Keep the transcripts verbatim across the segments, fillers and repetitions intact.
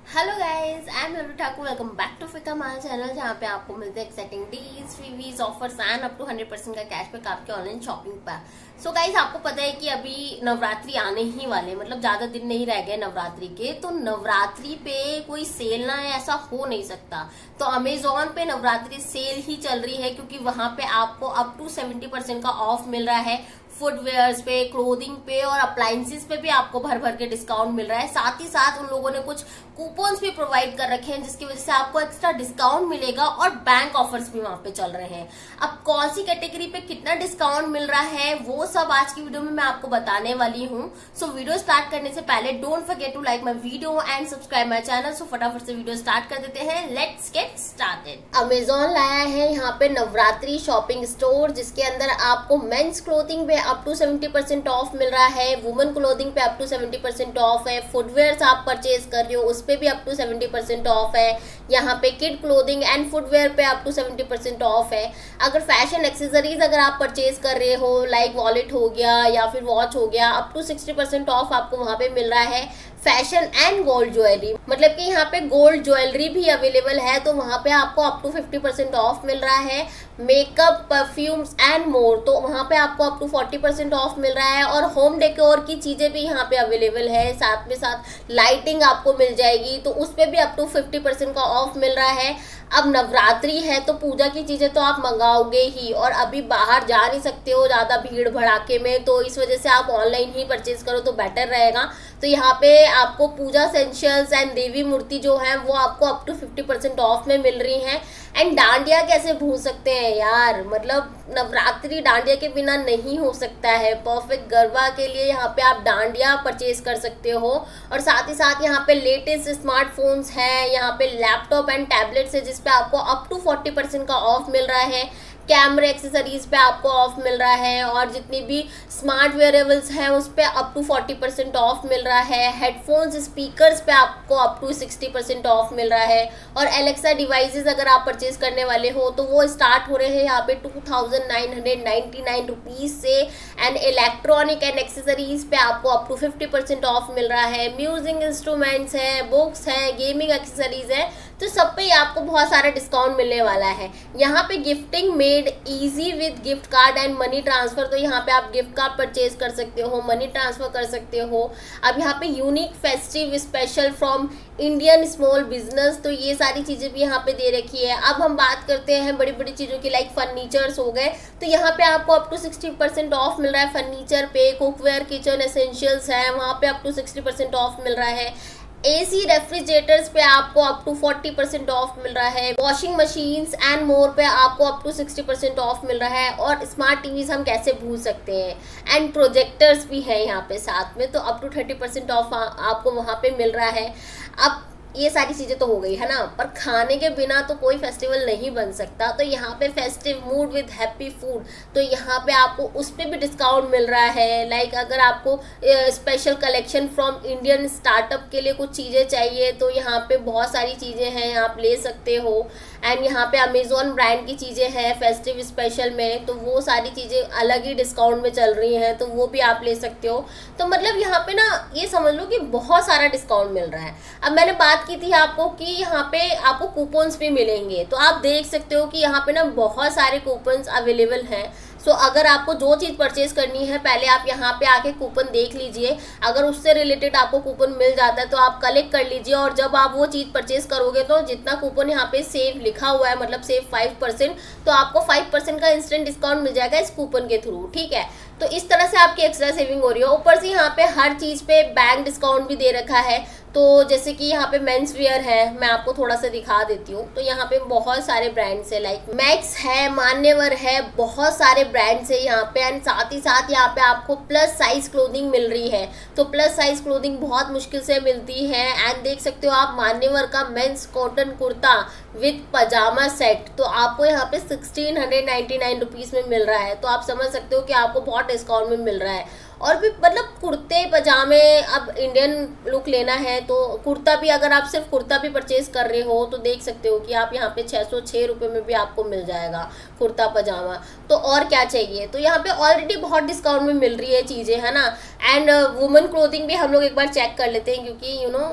Hello guys, I am Lallu Thakur. Welcome back to फिका my channel, जहाँ पे आपको मिलते हैं exciting deals, freebies, offers and up to hundred percent का कैशबैक आपके ऑनलाइन शॉपिंग पर। सो गाइस, आपको पता है कि अभी नवरात्रि आने ही वाले, मतलब ज्यादा दिन नहीं रह गए नवरात्रि के। तो नवरात्रि पे कोई सेल ना है ऐसा हो नहीं सकता। तो अमेजोन पे नवरात्रि सेल ही चल रही है, क्योंकि वहां पे आपको अप टू सेवेंटी परसेंट का ऑफ मिल रहा है। फुटवेयर्स पे, क्लोथिंग पे और अप्लायंसेस पे भी आपको भर भर के डिस्काउंट मिल रहा है। साथ ही साथ उन लोगों ने कुछ कूपन्स भी प्रोवाइड कर रखे हैं, जिसकी वजह से आपको एक्स्ट्रा डिस्काउंट मिलेगा और बैंक ऑफर्स भी वहां पे चल रहे हैं। अब कौन सी कैटेगरी पे कितना डिस्काउंट मिल रहा है वो सब आज की वीडियो में मैं आपको बताने वाली हूँ। सो वीडियो स्टार्ट करने से पहले don't forget to like my video and subscribe my channel. So फटाफट से वीडियो स्टार्ट कर देते हैं। Let's get started. अमेजोन लाया है यहाँ पे नवरात्रि शॉपिंग स्टोर, जिसके अंदर आपको मेंस क्लोथिंग पे up to seventy percent off मिल रहा है, वुमेन क्लोथिंग पे up to seventy percent off है, फुटवेयर आप परचेज कर रहे हो उस पे भी up to seventy percent off है। यहाँ पे किड क्लोथिंग एंड फुटवेयर पे up to seventy percent off है। अगर फैशन एक्सेसरीज अगर आप परचेज कर रहे हो, लाइक वॉलेट हो गया या फिर वॉच हो गया, up to sixty percent off आपको वहाँ पे मिल रहा है। फैशन एंड गोल्ड ज्वेलरी, मतलब कि यहाँ पे गोल्ड ज्वेलरी भी अवेलेबल है, तो वहाँ पे आपको up to fifty percent off मिल रहा है। मेकअप, परफ्यूम्स एंड मोर, तो वहाँ पे आपको up to forty percent off मिल रहा है। और होम डेकोर की चीजें भी यहाँ पे अवेलेबल है, साथ में साथ लाइटिंग आपको मिल जाएगी, तो उस पे भी अप टू फिफ्टी परसेंट का ऑफ मिल रहा है। अब नवरात्रि है तो पूजा की चीजें तो आप मंगाओगे ही, और अभी बाहर जा नहीं सकते हो ज्यादा भीड़ भड़ाके में, तो इस वजह से आप ऑनलाइन ही परचेज करो तो बेटर रहेगा। तो यहाँ पे आपको पूजा एसेंशियल्स एंड देवी मूर्ति जो है वो आपको up to fifty percent off में मिल रही हैं। एंड डांडिया कैसे भूल सकते हैं यार, मतलब नवरात्रि डांडिया के बिना नहीं हो सकता है। परफेक्ट गरबा के लिए यहाँ पे आप डांडिया परचेज कर सकते हो। और साथ ही साथ यहाँ पे लेटेस्ट स्मार्टफोन्स है, यहाँ पे लैपटॉप एंड टैबलेट्स है, जिसपे आपको अप टू फोर्टी परसेंट का ऑफ मिल रहा है। कैमरे एक्सेसरीज पे आपको ऑफ मिल रहा है, और जितनी भी स्मार्ट वेयरेबल्स हैं उस पे up to forty percent off मिल रहा है। हेडफोन्स, स्पीकर्स पे आपको up to sixty percent off मिल रहा है। और एलेक्सा डिवाइसेस अगर आप परचेज करने वाले हो तो वो स्टार्ट हो रहे हैं यहाँ पे two thousand nine hundred ninety nine rupees से। एंड इलेक्ट्रॉनिक एंड एक्सेसरीज पे आपको up to fifty percent off मिल रहा है। म्यूजिक इंस्ट्रूमेंट्स है, बुक्स है, गेमिंग एक्सेसरीज है, तो सब पे आपको बहुत सारा डिस्काउंट मिलने वाला है। यहाँ पे gifting made easy with gift card and money transfer, तो यहाँ पे आप गिफ्ट कार्ड परचेज कर सकते हो, मनी ट्रांसफर कर सकते हो। अब यहाँ पे unique festive special from Indian small business, तो ये सारी चीजें भी यहाँ पे दे रखी है। अब हम बात करते हैं बड़ी बड़ी चीजों की, लाइक फर्नीचर्स हो गए, तो यहाँ पे आपको up to sixty percent off मिल रहा है फर्नीचर पे। कुकवेयर, किचन एसेंशियल्स है, वहाँ पे up to sixty percent off मिल रहा है। एसी रेफ्रिजरेटर्स पे आपको up to forty percent off मिल रहा है। वॉशिंग मशीन्स एंड मोर पे आपको up to sixty percent off मिल रहा है। और स्मार्ट टीवीज हम कैसे भूल सकते हैं, एंड प्रोजेक्टर्स भी है यहाँ पे साथ में, तो up to thirty percent off आपको वहाँ पे मिल रहा है। अब ये सारी चीजें तो हो गई है ना, पर खाने के बिना तो कोई फेस्टिवल नहीं बन सकता। तो यहाँ पे festive mood with happy food, तो यहाँ पे आपको उस पे भी डिस्काउंट मिल रहा है। लाइक अगर आपको special collection from Indian startup के लिए कुछ चीजें चाहिए, तो यहाँ पे बहुत सारी चीजें हैं, आप ले सकते हो। एंड यहाँ पे अमेजोन ब्रांड की चीजें हैं फेस्टिव स्पेशल में, तो वो सारी चीजें अलग ही डिस्काउंट में चल रही हैं, तो वो भी आप ले सकते हो। तो मतलब यहाँ पे ना ये समझ लो कि बहुत सारा डिस्काउंट मिल रहा है। अब मैंने बात की थी आपको कि यहाँ पे आपको कूपन्स भी मिलेंगे, तो आप देख सकते हो कि यहाँ पे ना बहुत सारे कूपन्स अवेलेबल हैं। सो so, अगर आपको जो चीज़ परचेज करनी है, पहले आप यहाँ पे आके कूपन देख लीजिए। अगर उससे रिलेटेड आपको कूपन मिल जाता है तो आप कलेक्ट कर लीजिए, और जब आप वो चीज़ परचेज करोगे तो जितना कूपन यहाँ पे सेव लिखा हुआ है, मतलब सेव फाइव परसेंट, तो आपको फाइव परसेंट का इंस्टेंट डिस्काउंट मिल जाएगा इस कूपन के थ्रू। ठीक है, तो इस तरह से आपकी एक्स्ट्रा सेविंग हो रही है। ऊपर से यहाँ पे हर चीज़ पे बैंक डिस्काउंट भी दे रखा है। तो जैसे कि यहाँ पे मेंस वियर है, मैं आपको थोड़ा सा दिखा देती हूँ। तो यहाँ पे बहुत सारे ब्रांड्स है, लाइक मैक्स है, मान्यवर है, बहुत सारे ब्रांड्स है यहाँ पे। एंड साथ ही साथ यहाँ पे आपको प्लस साइज क्लोथिंग मिल रही है, तो प्लस साइज क्लोथिंग बहुत मुश्किल से मिलती है। एंड देख सकते हो आप मान्यवर का men's cotton kurta with pyjama set, तो आपको यहाँ पे sixteen hundred ninety nine rupees में मिल रहा है। तो आप समझ सकते हो कि आपको बहुत डिस्काउंट में मिल रहा है। और भी मतलब कुर्ते पजामे, अब इंडियन लुक लेना है तो कुर्ता भी, अगर आप सिर्फ कुर्ता भी परचेज कर रहे हो तो देख सकते हो कि आप यहाँ पे छः सौ छः रुपये में भी आपको मिल जाएगा कुर्ता पजामा। तो और क्या चाहिए, तो यहाँ पे ऑलरेडी बहुत डिस्काउंट में मिल रही है चीज़ें, है ना। एंड वुमेन क्लोथिंग भी हम लोग एक बार चेक कर लेते हैं, क्योंकि यू नो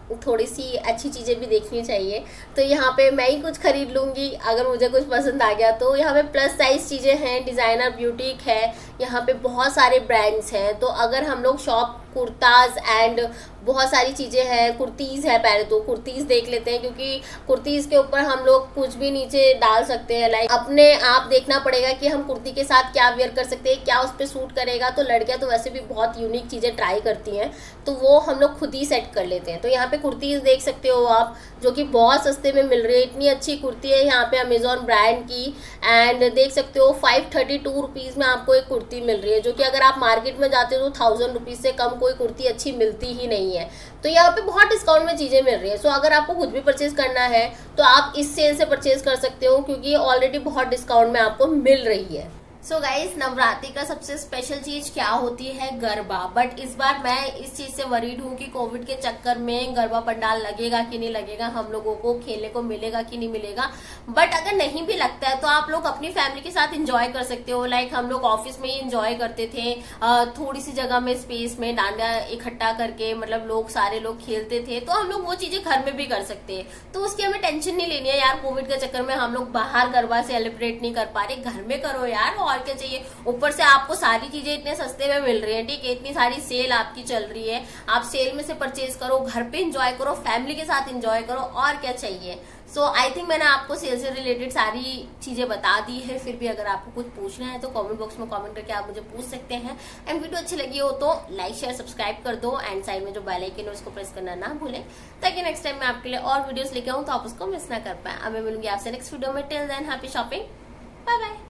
थोड़ी सी अच्छी चीज़ें भी देखनी चाहिए। तो यहाँ पे मैं ही कुछ खरीद लूँगी अगर मुझे कुछ पसंद आ गया तो। यहाँ पे प्लस साइज चीज़ें हैं, डिज़ाइनर ब्यूटीक है, यहाँ पे बहुत सारे ब्रांड्स हैं। तो अगर हम लोग शॉप कुर्ताज एंड बहुत सारी चीज़ें हैं, कुर्तीज़ है, पहले तो कुर्तीज़ देख लेते हैं क्योंकि कुर्तीज़ के ऊपर हम लोग कुछ भी नीचे डाल सकते हैं। लाइक अपने आप देखना पड़ेगा कि हम कुर्ती के साथ क्या वेयर कर सकते हैं, क्या उस पर सूट करेगा। तो लड़कियां तो वैसे भी बहुत यूनिक चीज़ें ट्राई करती हैं, तो वो हम लोग खुद ही सेट कर लेते हैं। तो यहाँ पे कुर्तीज़ देख सकते हो आप, जो कि बहुत सस्ते में मिल रही है। इतनी अच्छी कुर्ती है यहाँ पे अमेजॉन ब्रांड की, एंड देख सकते हो फाइव थर्टी टू रुपीज़ में आपको एक कुर्ती मिल रही है, जो कि अगर आप मार्केट में जाते हो तो थाउजेंड रुपीज़ से कम कोई कुर्ती अच्छी मिलती ही नहीं है। तो यहाँ पे बहुत डिस्काउंट में चीज़ें मिल रही है। सो अगर आपको खुद भी परचेज करना है तो आप इस सेल से परचेज कर सकते हो, क्योंकि ऑलरेडी बहुत डिस्काउंट में आपको मिल रही है। सो so गाइस, नवरात्रि का सबसे स्पेशल चीज क्या होती है? गरबा। बट इस बार मैं इस चीज से वरीड हूँ कि कोविड के चक्कर में गरबा पंडाल लगेगा कि नहीं लगेगा, हम लोगों को खेलने को मिलेगा कि नहीं मिलेगा। बट अगर नहीं भी लगता है तो आप लोग अपनी फैमिली के साथ एंजॉय कर सकते हो। लाइक हम लोग ऑफिस में ही एंजॉय करते थे, थोड़ी सी जगह में स्पेस में डांडिया इकट्ठा करके, मतलब लोग सारे लोग खेलते थे। तो हम लोग वो चीजें घर में भी कर सकते हैं। तो उसकी हमें टेंशन नहीं लेनी है यार, कोविड के चक्कर में हम लोग बाहर गरबा सेलिब्रेट नहीं कर पा रहे, घर में करो यार। और क्या चाहिए? ऊपर से आपको सारी चीजें इतने सस्ते में मिल रही है, ठीक है, इतनी सारी सेल आपकी चल रही है, आप सेल में से परचेज करो, घर पे एंजॉय करो, फैमिली के साथ एंजॉय करो, और क्या चाहिए। सो आई थिंक मैंने आपको सेल से रिलेटेड सारी चीजें बता दी है। फिर भी अगर आपको कुछ पूछना है तो कमेंट बॉक्स में कमेंट करके आप मुझे पूछ सकते हैं। एंड वीडियो अच्छी लगी हो तो लाइक शेयर सब्सक्राइब कर दो, एंड साइड में जो बेल आइकन है उसको प्रेस करना ना भूलें, ताकि नेक्स्ट टाइम मैं आपके लिए और वीडियोस लेके आऊँ तो आप उसको मिस ना कर पाए। अब मैं मिलूंगी आपसे नेक्स्ट वीडियो में। Till then happy shopping, bye bye.